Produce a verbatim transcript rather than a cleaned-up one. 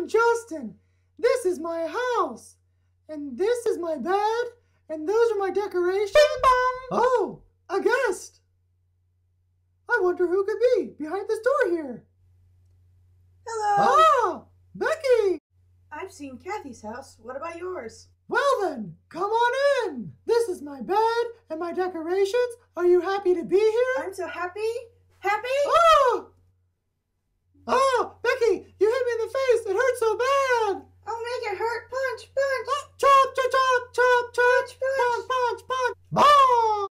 I'm Justen. This is my house. And this is my bed. And those are my decorations. Bing bong. Oh, a guest. I wonder who could be behind this door here. Hello. Ah, Becky. I've seen Cathy's house. What about yours? Well then, come on in. This is my bed and my decorations. Are you happy to be here? I'm so happy. Happy? Oh,